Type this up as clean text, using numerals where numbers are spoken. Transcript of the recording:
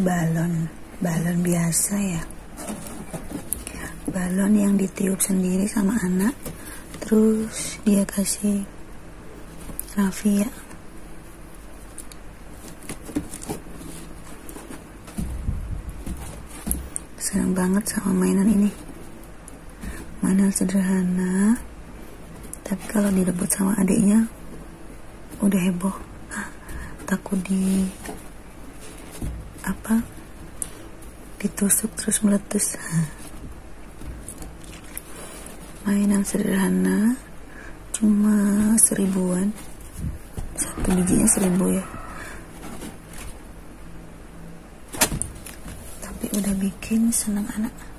balon biasa ya, balon yang ditiup sendiri sama anak, terus dia kasih Raffi ya. Senang banget sama mainan ini, mainan sederhana, tapi kalau direbut sama adiknya udah heboh, takut ditusuk terus meletus. Mainan sederhana, cuma 1000-an, satu bijinya 1000 ya, tapi udah bikin senang anak.